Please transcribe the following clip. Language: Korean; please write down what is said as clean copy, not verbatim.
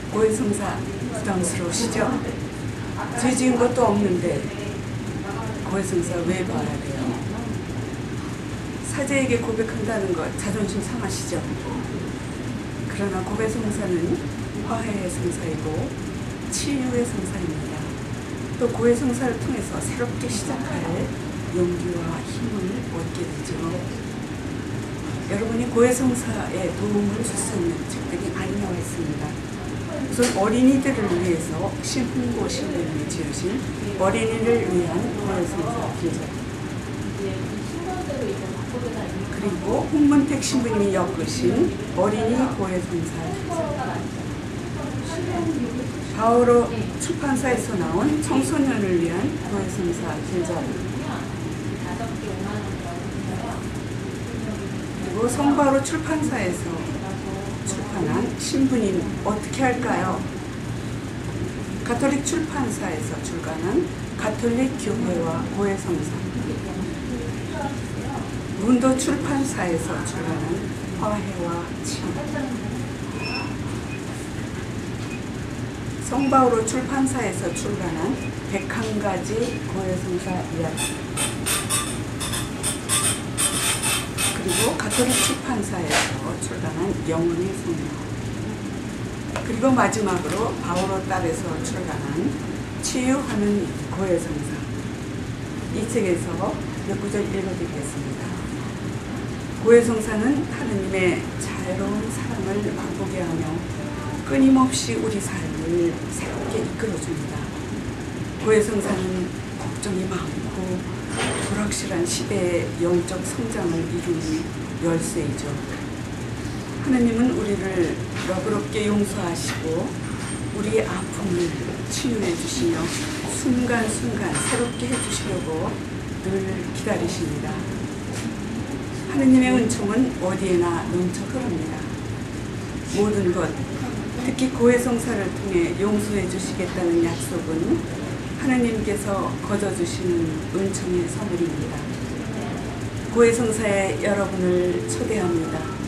고해성사 부담스러우시죠? 죄 지은 것도 없는데 고해성사 왜 봐야 돼요? 사제에게 고백한다는 것 자존심 상하시죠? 그러나 고해성사는 화해의 성사이고 치유의 성사입니다. 또 고해성사를 통해서 새롭게 시작할 용기와 힘을 얻게 되죠. 여러분이 고해성사에 도움을 줄 수 있는 책들이 많이 나와 있습니다. 우선 어린이들을 위해서 신흥고 신부님이 지으신 어린이를 위한 고해성사 길자, 그리고 홍문택 신부님이 엮으신 어린이 고해성사 길자, 바오로 출판사에서 나온 청소년을 위한 고해성사 길자, 그리고 성바오로 출판사에서 출판한 신부님 어떻게 할까요? 가톨릭 출판사에서 출간한 가톨릭 교회와 고해성사, 문도 출판사에서 출간한 화해와 치유, 성바오로 출판사에서 출간한 101가지 고해성사 이야기, 그리고 가톨릭 출판사에서 출간한 영혼의 성령, 그리고 마지막으로 바오로 딸에서 출간한 치유하는 고해성사. 이 책에서 몇 구절 읽어드리겠습니다. 고해성사는 하느님의 자유로운 사랑을 맛보게 하며 끊임없이 우리 삶을 새롭게 이끌어줍니다. 고해성사는 걱정이 많고 불확실한 시대의 영적 성장을 이루는 열쇠이죠. 하느님은 우리를 너그럽게 용서하시고 우리의 아픔을 치유해 주시며 순간순간 새롭게 해주시려고 늘 기다리십니다. 하느님의 은총은 어디에나 넘쳐 흐릅니다. 모든 것, 특히 고해성사를 통해 용서해 주시겠다는 약속은 하느님께서 거저주시는 은총의 선물입니다. 고해성사에 여러분을 초대합니다.